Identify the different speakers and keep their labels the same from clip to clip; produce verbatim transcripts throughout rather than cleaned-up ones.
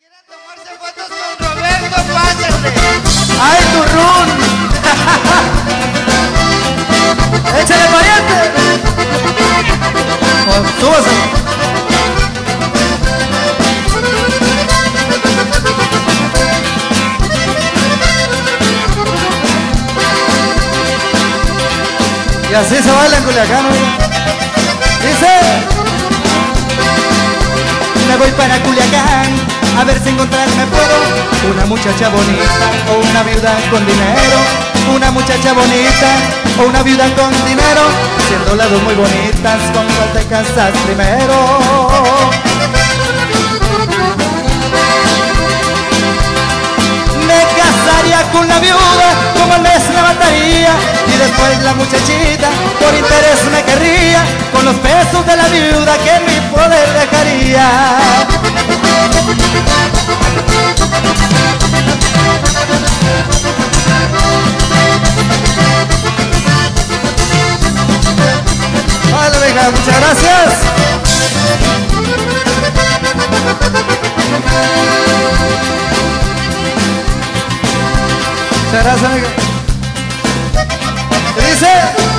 Speaker 1: quiera tomarse fotos con Roberto, pásenle.
Speaker 2: ¡Ay, turrún! ¡Échale pariente! Oh, súbase. Y así se baila en Culiacán, oiga. Dice: me voy para Culiacán a ver si encontrarme puedo una muchacha bonita o una viuda con dinero. Una muchacha bonita o una viuda con dinero, siendo las dos muy bonitas, ¿con cuál te casas primero? Me casaría con la viuda, como al mes me mataría, y después la muchachita por interés me querría, con los pesos de la viuda que en mi poder dejaría. Vale, venga, muchas gracias. Muchas gracias, amigo. ¿Qué dice?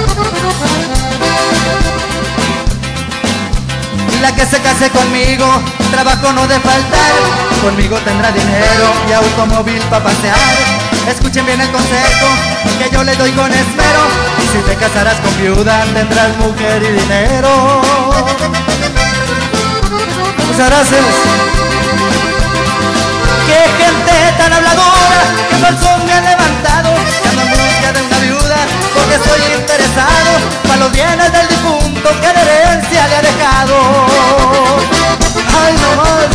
Speaker 2: La que se case conmigo, trabajo no de faltar, conmigo tendrá dinero y automóvil para pasear. Escuchen bien el consejo que yo le doy con esmero, y si te casarás con viuda tendrás mujer y dinero. Muchas gracias. Qué gente tan habladora, que falsos me han levantado, que ando en busca de una viuda porque estoy interesado para los bienes del difunto que de herencia le ha dejado. Ay, no más.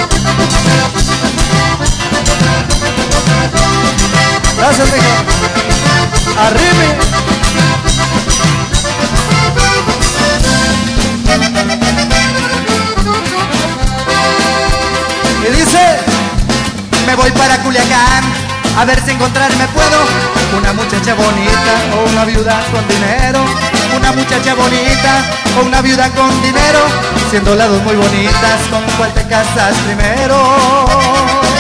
Speaker 2: Gracias, mija. Arriba. Y dice: me voy para Culiacán a ver si encontrarme puedo una muchacha bonita o una viuda con dinero. Una muchacha bonita o una viuda con dinero, siendo las dos muy bonitas, ¿con cuál te casas primero?